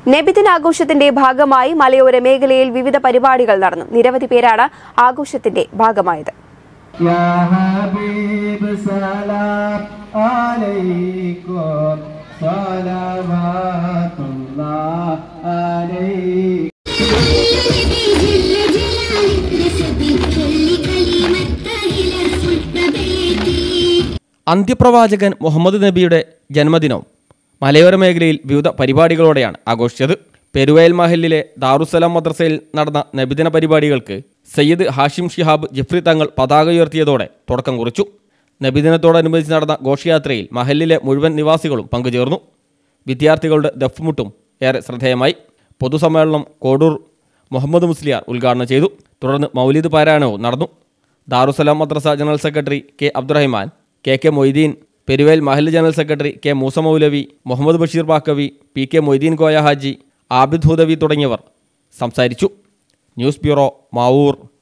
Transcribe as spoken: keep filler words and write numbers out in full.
നബിദിനാഘോഷത്തിന്റെ ഭാഗമായി മലയോര മേഖലയിൽ വിവിധ പരിപാടികൾ നടന്നു. നിരവധി പേരാണ് ആഘോഷത്തിന്റെ ഭാഗമായത്. അന്ത്യപ്രവാചകൻ മുഹമ്മദ് നബിയുടെ ജന്മദിനവും മലയോര മേഖലയിൽ വിവിധ പരിപാടികളോടെയാണ് ആഘോഷിച്ചത്. പെരുവയൽ മഹലിലെ ദാറുസലാം മദ്രസയിൽ നടന്ന നബിദിന പരിപാടികൾക്ക് സയ്യിദ് ഹാഷിം ഷിഹാബ് ജിഫ്രി തങ്ങൾ പതാക ഉയർത്തിയതോടെ തുടക്കം കുറിച്ചു. നബിദിനത്തോടനുബന്ധിച്ച് നടന്ന ഘോഷയാത്രയിൽ മഹലിലെ മുഴുവൻ നിവാസികളും പങ്കുചേർന്നു. വിദ്യാർത്ഥികളുടെ ദഫ്മുട്ടും ഏറെ ശ്രദ്ധേയമായി. പൊതുസമ്മേളനം കോഡൂർ മുഹമ്മദ് മുസ്ലിയാർ ഉദ്ഘാടനം ചെയ്തു. തുടർന്ന് മൗലിദ് പാരായണവും നടന്നു. Darussalam Madrasa general secretary K Abdurahiman, K K Moideen, Peruvayal Mahal general secretary K Moosa Moulavi, Muhammad Basheer Baqavi, P K Moideen Koya Haji, Abid Hudavi തുടങ്ങിയവർ സംസാരിച്ചു. News bureau, Mavoor.